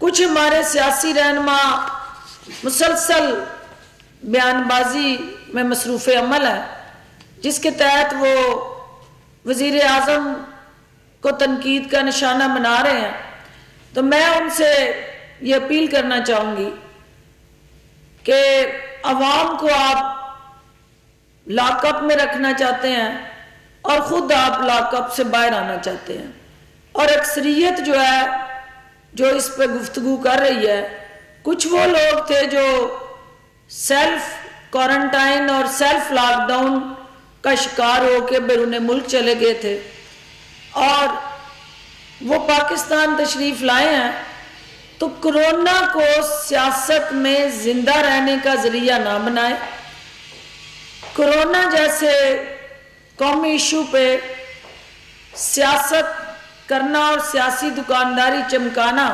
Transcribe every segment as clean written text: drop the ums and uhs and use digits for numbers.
کچھ ہمارے سیاسی رہنما مسلسل بیان بازی میں مصروف عمل ہے، جس کے تحت وہ وزیر اعظم کو تنقید کا نشانہ بنا رہے ہیں۔ تو میں ان سے یہ اپیل کرنا چاہوں گی کہ عوام کو آپ لاک اپ میں رکھنا چاہتے ہیں اور خود آپ لاک اپ سے باہر آنا چاہتے ہیں، اور اکثریت جو ہے جو اس پہ گفتگو کر رہی ہے، کچھ وہ لوگ تھے جو سیلف کوارنٹائن اور سیلف لاک ڈاؤن کا شکار ہو کے بیرون ملک چلے گئے تھے اور وہ پاکستان تشریف لائے ہیں، تو کرونا کو سیاست میں زندہ رہنے کا ذریعہ نہ بنائے۔ کرونا جیسے قومی ایشو پہ سیاست کرنا اور سیاسی دکانداری چمکانا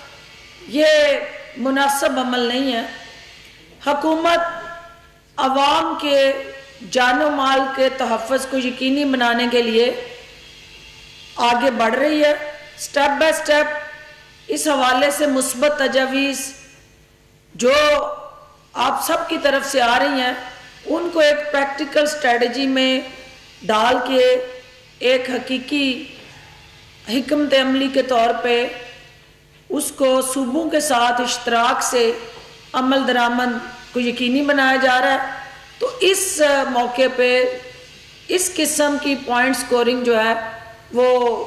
یہ مناسب عمل نہیں ہے۔ حکومت عوام کے جان و مال کے تحفظ کو یقینی بنانے کے لیے آگے بڑھ رہی ہے، سٹیپ بائی سٹیپ۔ اس حوالے سے مثبت تجاویز جو آپ سب کی طرف سے آ رہی ہیں، ان کو ایک پریکٹیکل سٹریٹجی میں ڈال کے ایک حقیقی حکمت عملی کے طور پہ اس کو صوبوں کے ساتھ اشتراک سے عمل درآمد کو یقینی بنایا جا رہا ہے۔ تو اس موقع پہ اس قسم کی پوائنٹ سکورنگ جو ہے وہ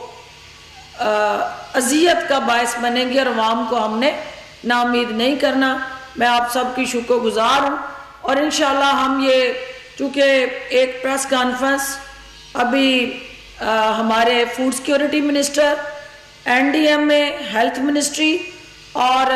اذیت کا باعث بنے گی، اور عوام کو ہم نے نا امید نہیں کرنا۔ میں آپ سب کی شکر گزار ہوں، اور انشاءاللہ ہم یہ چونکہ ایک پریس کانفرنس ابھی ہمارے food security minister, N D M A, health ministry اور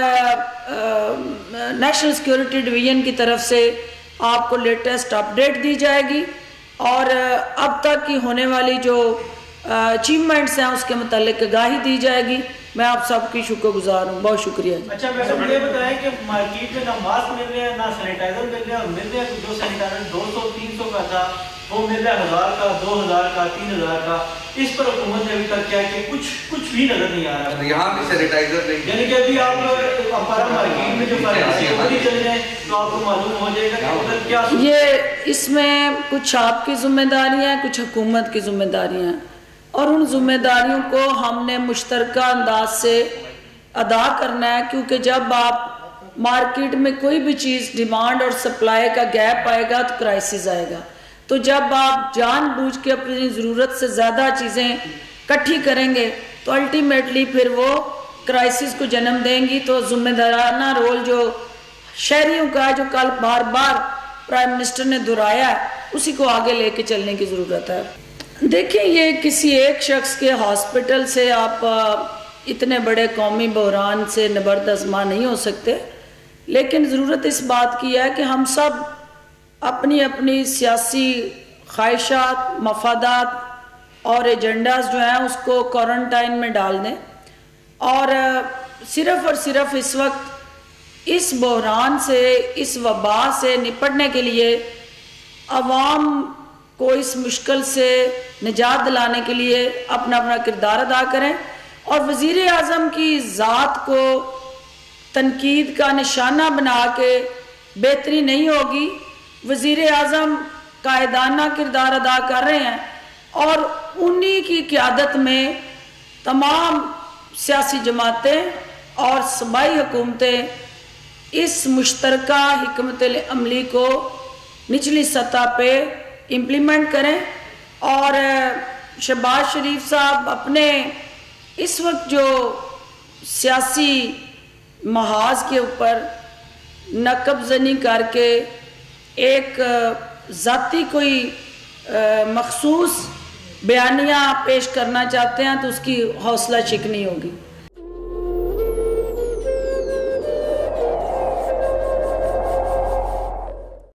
نیشنل سیکیورٹی ڈویژن کی طرف سے آپ کو لیٹسٹ اپڈیٹ دی جائے گی، اور اب تک کی ہونے والی جو اچیومنٹس ہیں اس کے متعلق آگاہی دی جائے گی۔ میں آپ سب کی شکر گزار ہوں، بہت شکریہ۔ اچھا میڈم، یہ بتائیں کہ مارکیٹ میں نہ ماسک مل رہے ہیں نہ سینیٹائزر مل رہے ہیں، اور مل رہے ہیں جو سینیٹائزر 200-300 کا تھا وہ مل رہا ہے 1000 کا، 2000 کا، 3000 کا۔ اس پر حکومت نے ابھی تک کیا کہ کچھ بھی نظر نہیں آ رہا۔ یہاں بھی سینیٹائزر نہیں، یعنی کہ ابھی آپ اپارا مارکیٹ میں جو فارمیسی وہ نہیں چل رہے ہیں، تو آپ کو معلوم ہو جائے گا کہ ادھر کیا۔ یہ اس میں کچھ آپ کی ذمہ داریاں ہیں، کچھ حکومت کی ذمہ داریاں ہیں، اور ان ذمہ داریوں کو ہم نے مشترکہ انداز سے ادا کرنا ہے، کیونکہ جب آپ مارکیٹ میں کوئی بھی چیز ڈیمانڈ اور سپلائی کا گیپ آئے گا تو کرائسس آئے گا۔ تو جب آپ جان بوجھ کے اپنی ضرورت سے زیادہ چیزیں اکٹھی کریں گے تو الٹیمیٹلی پھر وہ کرائسس کو جنم دیں گی۔ تو ذمہ دارانہ رول جو شہریوں کا ہے، جو کل بار بار پرائم منسٹر نے دہرایا ہے، اسی کو آگے لے کے چلنے کی ضرورت ہے۔ دیکھیں، یہ کسی ایک شخص کے ہاسپٹل سے آپ اتنے بڑے قومی بحران سے نبرد آزما نہیں ہو سکتے، لیکن ضرورت اس بات کی ہے کہ ہم سب اپنی اپنی سیاسی خواہشات، مفادات اور ایجنڈاز جو ہیں اس کو کوارنٹائن میں ڈال دیں، اور صرف اس وقت اس بحران سے، اس وبا سے نپٹنے کے لیے عوام کو اس مشکل سے نجات دلانے کے لیے اپنا اپنا کردار ادا کریں، اور وزیر اعظم کی ذات کو تنقید کا نشانہ بنا کے بہتری نہیں ہوگی۔ وزیر اعظم قائدانہ کردار ادا کر رہے ہیں، اور انہی کی قیادت میں تمام سیاسی جماعتیں اور صوبائی حکومتیں اس مشترکہ حکمت عملی کو نچلی سطح پہ امپلیمنٹ کریں، اور شہباز شریف صاحب اپنے اس وقت جو سیاسی محاذ کے اوپر نقب زنی کر کے ایک ذاتی کوئی مخصوص بیانیہ پیش کرنا چاہتے ہیں تو اس کی حوصلہ شکنی ہوگی۔